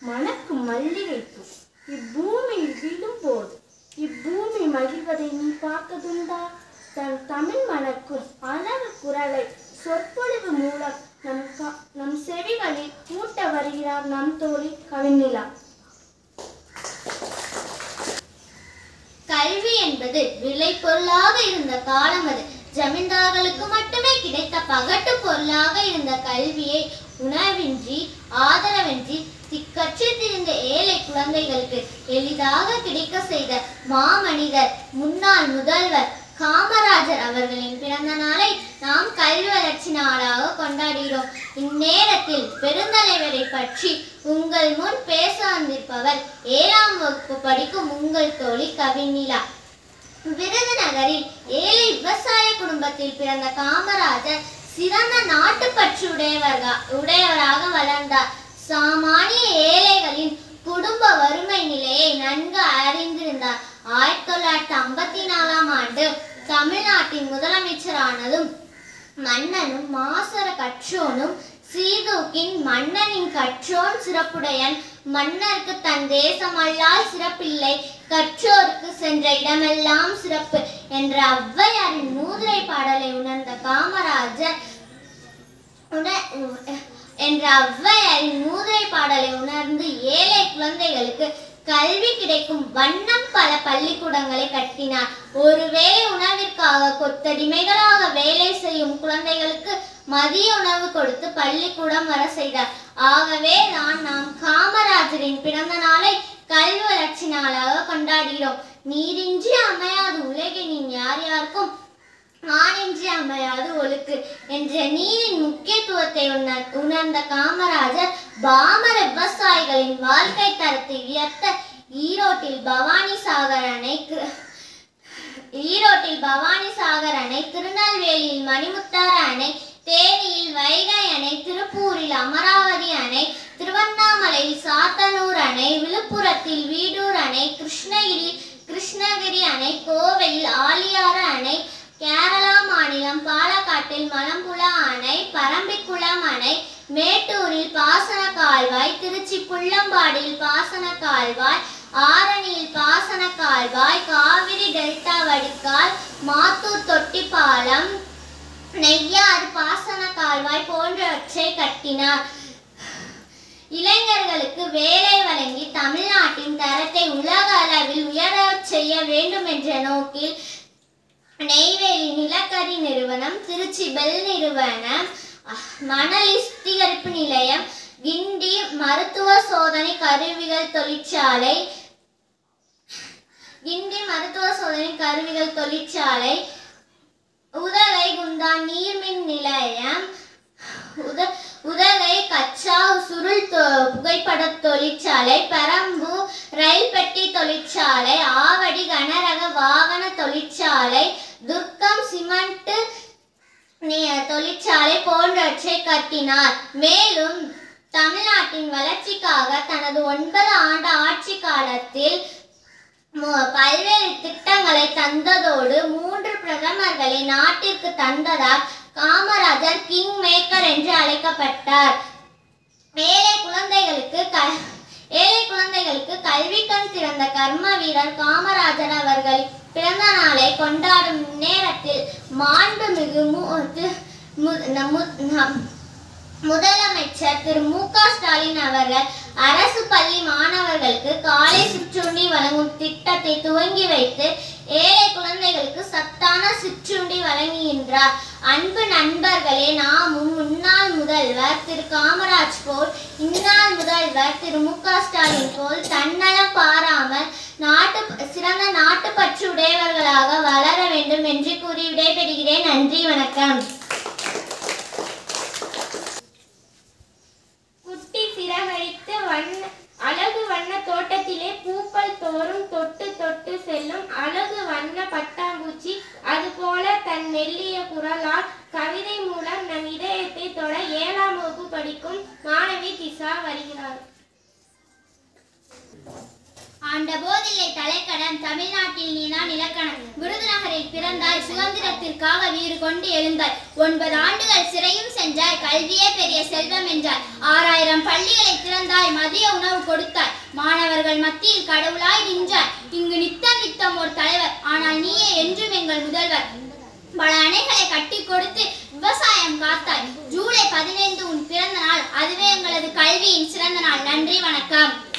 மணக்கும் மல்லிகைப்பூ இப்பூமியில் விழும்போது இப்பூமி மகிழ்வதை நீ பார்த்ததுண்டா? தன் தமிழ் மணக்கும் அழகு குரலை சொற்பொழிவு மூலம் நம் செவிகளில் கூட்ட வருகிறார் நம் தோழி கவிநிலா. கல்வி என்பது விலை பொருளாக இருந்த காலம் அது. ஜமீன்தார்களுக்கு மட்டுமே கிடைத்த பகட்டு பொருளாக இருந்த கல்வியை உணவின்றி ஆதரவின்றி திக்கற்று திரிந்த ஏழை குழந்தைகளுக்கு எளிதாக கிடைக்க செய்த மாமனிதர் முன்னாள் முதல்வர் காமராஜர் அவர்களின் பிறந்த நாளை நாம் கல்வி வளர்ச்சி நாளாக கொண்டாடுகிறோம். இந்நேரத்தில் பெருந்தலைவரை பற்றி உங்கள் முன் பேச வந்திருப்பவர் 7ஆம் வகுப்பு படிக்கும் உங்கள் தோழி கவிநிலா. விருதுநகரில் ஏழை விவசாய குடும்பத்தில் பிறந்த காமராஜர் சிறந்த நாட்டுப்பற்று உடையவராக வளர்ந்தார். சாமானிய ஏழைகளின் குடும்ப வறுமை நிலையை நன்கு அறிந்திருந்தார். 1954ஆம் ஆண்டு தமிழ்நாட்டின் முதலமைச்சரானதும் மன்னனும் மாசற கற்றோனும் சீதூக்கின் மன்னனின் கற்றோன் சிறப்புடையன், மன்னருக்கு தன் தேசமல்லால் சிறப்பில்லை, கற்றோருக்கு சென்ற இடமெல்லாம் சிறப்பு என்ற ஔவையாரின் மூதுரை பாடலை உணர்ந்த காமராஜர் உணர்ந்து ஏழை குழந்தைகளுக்கு கல்வி கிடைக்கும் வண்ணம் பல பள்ளிக்கூடங்களை கட்டினார். ஒருவேளை உணவிற்காக கொத்தடிமைகளாக வேலை செய்யும் குழந்தைகளுக்கு மதிய உணவு கொடுத்து பள்ளிக்கூடம் வர செய்தார். ஆகவே நாம் காமராஜரின் பிறந்த நாளை கல்வி வளர்ச்சி நாளாக கொண்டாடுகிறோம். நீரின்றி அமையாது உலகினின் யார் யாருக்கும் மானின்றி அமையாது ஒழுக்கு என்ற நீரின் முக்கியத்துவத்தை உணர்ந்த காமராஜர் பாமர விவசாயிகளின் வாழ்க்கை தரத்தை உயர்த்த ஈரோட்டில் பவானி சாகர் அணை, திருநெல்வேலியில் மணிமுத்தாறு அணை, தேனியில் வைகை அணை, திருப்பூரில் அமராவதி அணை, திருவண்ணாமலையில் சாத்தனூர் அணை, விழுப்புரத்தில் வீடூர் அணை, கிருஷ்ணகிரி அணை, கோவையில் ஆழியாறு அணை, கேரளா மாநிலம் பாலக்காட்டில் மலம்புழா அணை, பரம்பிக்குளம் அணை, மேட்டூரில் பாசன கால்வாய், திருச்சி புள்ளம்பாடியில் பாசன கால்வாய், ஆரணியில் பாசன கால்வாய், காவிரி டெல்டா வடிகால், மாத்தூர் தொட்டிப்பாலம், நெய்யாறு பாசன கால்வாய் போன்றவற்றை கட்டினார். இளைஞர்களுக்கு வேலை வழங்கி தமிழ்நாட்டின் தரத்தை உலக அளவில் உயரச் செய்ய வேண்டும் என்ற நோக்கில் நெய்வேலி நிலக்கரி நிறுவனம், திருச்சி பெல் நிறுவனம், மணலி சுத்திகரிப்பு நிலையம், கிண்டி மருத்துவ சோதனை கருவிகள் தொழிற்சாலை, உதகை குந்தா நீர்மின் நிலையம், உதகை கச்சா சுருள் புகைப்பட தொழிற்சாலை, பெரம்பூர் ரயில் பெட்டி தொழிற்சாலை, ஆவடி கனரக வாகன தொழிற்சாலை, துர்க்கம் சிமெண்ட் தொழிற்சாலை போன்றவற்றை கட்டினார். மேலும் தமிழ்நாட்டின் வளர்ச்சிக்காக தனது 9 ஆண்டு ஆட்சி காலத்தில் பல்வேறு திட்டங்களை தந்ததோடு 3 பிரதமர்களை நாட்டிற்கு தந்ததால் காமராஜர் கிங் மேக்கர் என்று அழைக்கப்பட்டார். ஏழை குழந்தைகளுக்கு கல்வி கண் திறந்த கர்ம வீரர் காமராஜர் அவர்கள் பிறந்த நாளை கொண்டாடும் நேரத்தில் மாண்புமிகு முதலமைச்சர் திரு மு.க. ஸ்டாலின் அவர்கள் அரசு பள்ளி மாணவர்களுக்கு காலை சிற்றுண்டி வழங்கும் திட்டத்தை துவங்கி வைத்து ஏழை குழந்தைகளுக்கு சத்தான சிற்றுண்டி வழங்குகின்றார். அன்பு நண்பர்களே, நாமும் முன்னாள் முதல்வர் திரு காமராஜ் போல் இந்நாள் முதல்வர் திரு மு.க. ஸ்டாலின் போல் தன்னலம் பாராமல் சிறந்த நாட்டுப்பற்று உடையவர்களாக வளர வேண்டும் என்று கூறி விடைபெறுகிறேன். நன்றி, வணக்கம். குட்டி சிறகடித்து அழகு வண்ண தோட்டத்திலே பூக்கள் தோறும் தொட்டு தொட்டு செல்லும் அழகு வண்ண பட்டாம்பூச்சி, அதுபோல தன் மெல்லிய குரலால் கவிதை மூலம் நம் இதயத்தை தொட 7ஆம் வகுப்பு படிக்கும் மாணவி திசா வருகிறார். ஆண்ட போதில்லை தலைக்கடம், தமிழ்நாட்டில் நீதான் இலக்கணம். விருதுநகரில் பிறந்தாய், சுதந்திரத்திற்காக வீறு கொண்டு எழுந்தாய். 9 ஆண்டுகள் சிறையும் சென்றாய், கல்வியே பெரிய செல்வம் என்றாய். 6000 பள்ளிகளை திறந்தாய், மதிய உணவு கொடுத்தாய். மாணவர்கள் மத்தியில் கடவுளாய் நின்றாய். இங்கு நித்தம் நித்தம் ஒரு தலைவர், ஆனால் நீயே என்றும் எங்கள் முதல்வர். பல அணைகளை கட்டி கொடுத்து விவசாயம் காத்தாய். ஜூலை 15 உன் பிறந்த நாள், அதுவே எங்களது கல்வியின் சிறந்த நாள். நன்றி, வணக்கம்.